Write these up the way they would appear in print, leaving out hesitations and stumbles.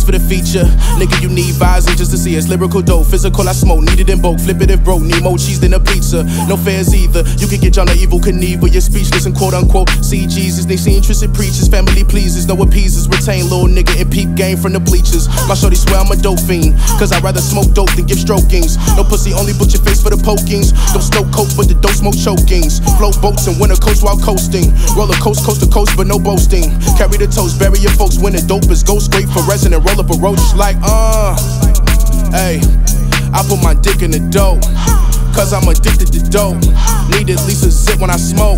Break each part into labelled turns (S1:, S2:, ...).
S1: for the feature. Nigga, you need visor just to see us. Lyrical dope, physical I smoke, needed in bulk. Flip it if broke, need more cheese than a pizza. No fares either. You can get John the Evil Knievel. You're speechless and quote unquote see Jesus. They see interested preachers, family pleasers, no appeasers. Retain little nigga and peep game from the bleachers. My shorty swear I'm a dope fiend, cause I'd rather smoke dope than give strokings. No pussy, only book your face for the pokings. Don't snow coke, but the dope smoke chokings. Float boats and winter coast while coasting. Roller coast to coast, but no boasting. Carry the toast, bury your folks when the dope is go straight for resin and roll up a roach like hey, I put my dick in the dope, cause I'm addicted to dope. Need at least a zip when I smoke.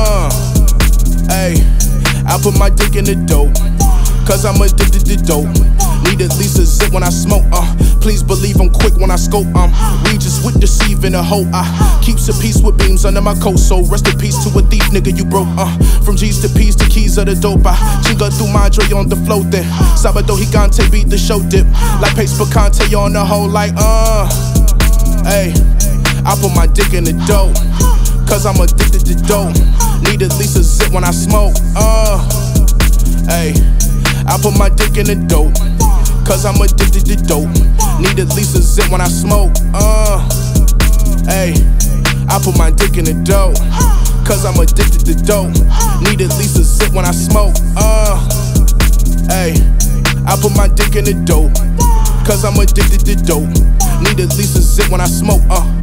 S1: Hey, I put my dick in the dope, cause I'm addicted to dope. Need at least a zip when I smoke. Please believe I'm quick when I scope. Regis with deceiving a hoe. Keeps a peace with beams under my coat. So rest in peace to a thief, nigga, you broke. From G's to P's to keys of the dope. Chinga through my joy on the float then. Sabado Gigante beat the show dip. Like Pace Picante on the hoe like hey, I put my dick in the dope, cause I'm addicted to dope. Need at least a zip when I smoke. Hey, I put my dick in the dope, cause I'm addicted to dope. Need at least a zip when I smoke. Hey, I put my dick in the dope, cause I'm addicted to dope. Need at least a zip when I smoke. Hey, I put my dick in the dope, cause I'm addicted to dope. Need at least a zip when I smoke.